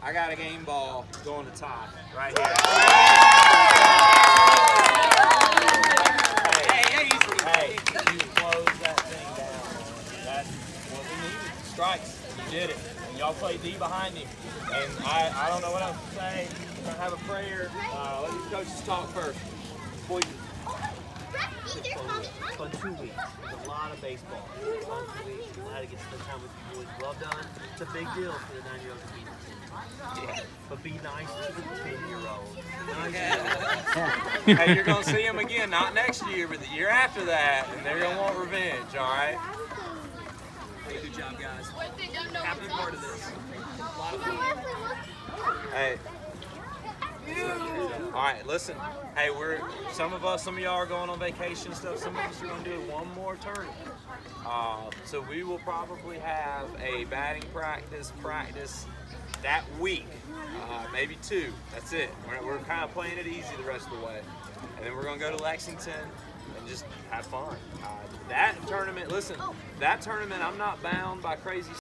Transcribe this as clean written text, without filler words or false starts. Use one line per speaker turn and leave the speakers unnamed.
I got a game ball going to Ty right here. Hey, you close that thing down. That's what we needed. Strikes. You did it. And y'all play D behind him. And I don't know what else to say. We're going to have a prayer. Let these coaches talk first.
It's been 2 weeks. It's a lot of baseball. It's fun 2 weeks. Glad to get to spend time with you boys. Well done. It's a big deal for the 9-year-olds to beat the 10. Yeah. But be nice to the 10-year-olds.
Hey, you're going to see them again, not next year, but the year after that, and they're going to want revenge, all right?
Hey, good job, guys. Happy to be part of this. A lot of fun.
Hey. All right, listen. Hey, some of y'all are going on vacation and stuff. Some of us are going to do one more tournament. So we will probably have a batting practice that week, maybe 2. That's it. We're kind of playing it easy the rest of the way, and then we're going to go to Lexington and just have fun. That tournament, listen, that tournament, I'm not bound by crazy